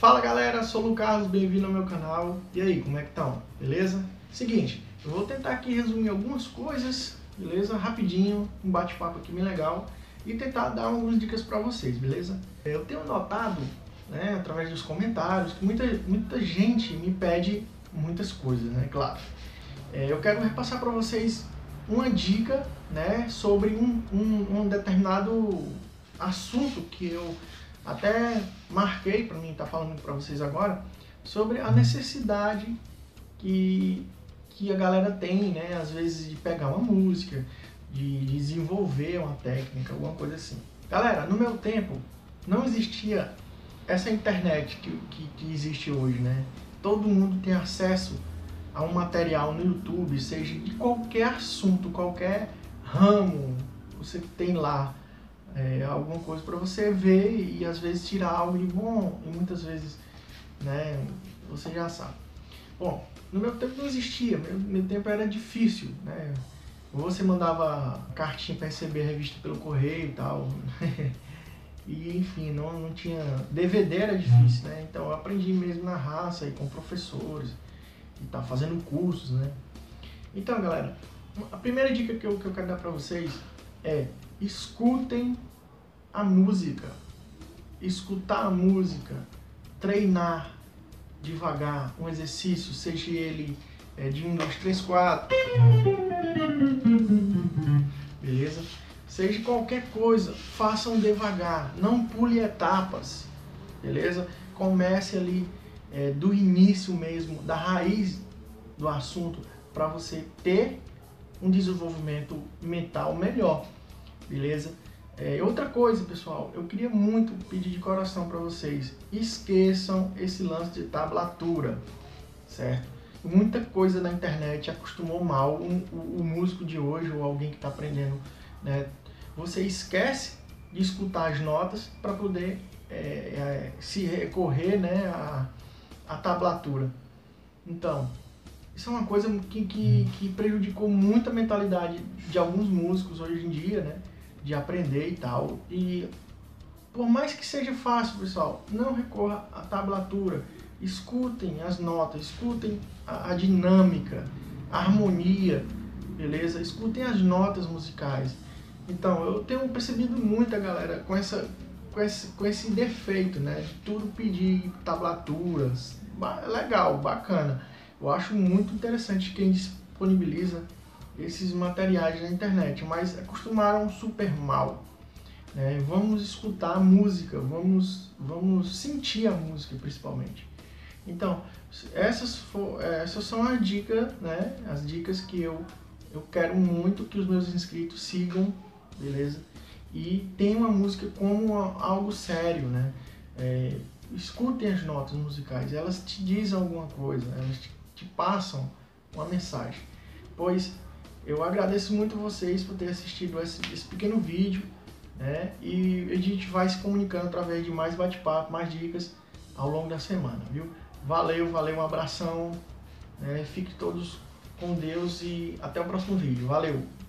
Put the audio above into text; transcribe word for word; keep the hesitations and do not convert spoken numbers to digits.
Fala galera, sou o Lu Carlos, bem-vindo ao meu canal. E aí, como é que estão? Beleza? Seguinte, eu vou tentar aqui resumir algumas coisas, beleza? Rapidinho, um bate-papo aqui bem legal e tentar dar algumas dicas para vocês, beleza? Eu tenho notado, né, através dos comentários, que muita, muita gente me pede muitas coisas, né? Claro. É, eu quero repassar para vocês uma dica, né, sobre um, um, um determinado assunto que eu até marquei para mim estar falando para vocês agora, sobre a necessidade que, que a galera tem, né, às vezes de pegar uma música, de desenvolver uma técnica, alguma coisa assim. Galera, no meu tempo não existia essa internet que, que, que existe hoje, né? Todo mundo tem acesso a um material no YouTube, seja de qualquer assunto, qualquer ramo, você tem lá é, alguma coisa para você ver e às vezes tirar algo de bom e muitas vezes, né, você já sabe. Bom, no meu tempo não existia, meu, meu tempo era difícil, né? Você mandava cartinha para receber a revista pelo correio e tal, e enfim, não, não tinha... D V D era difícil, né? Então eu aprendi mesmo na raça e com professores e tá fazendo cursos, né? Então, galera, a primeira dica que eu, que eu quero dar para vocês é: escutem a música. Escutar a música, treinar devagar um exercício, seja ele é, de um, dois, três, quatro, beleza? Seja qualquer coisa, façam devagar, não pule etapas, beleza? Comece ali é, do início mesmo, da raiz do assunto, para você ter um desenvolvimento mental melhor, beleza? É, outra coisa, pessoal, eu queria muito pedir de coração para vocês: esqueçam esse lance de tablatura, certo? Muita coisa na internet acostumou mal o, o, o músico de hoje ou alguém que está aprendendo, né? Você esquece de escutar as notas para poder é, é, se recorrer, né, à, à tablatura. Então, isso é uma coisa que, que, que prejudicou muito a mentalidade de alguns músicos hoje em dia, né? De aprender e tal. E por mais que seja fácil, pessoal, não recorra à tablatura. Escutem as notas, escutem a, a dinâmica, a harmonia, beleza? Escutem as notas musicais. Então, eu tenho percebido muita galera com, essa, com, esse, com esse defeito, né? De tudo pedir tablaturas. Legal, bacana. Eu acho muito interessante quem disponibiliza esses materiais na internet, mas acostumaram super mal, né? Vamos escutar a música, vamos, vamos sentir a música principalmente. Então, essas, for, essas são as dicas, né? As dicas que eu, eu quero muito que os meus inscritos sigam, beleza? E tenham a música como algo sério, né? É, escutem as notas musicais, elas te dizem alguma coisa, elas te, te passam uma mensagem. Pois eu agradeço muito vocês por terem assistido esse, esse pequeno vídeo, né? E a gente vai se comunicando através de mais bate-papo, mais dicas ao longo da semana, viu? Valeu, valeu, um abração, né? Fiquem todos com Deus e até o próximo vídeo. Valeu!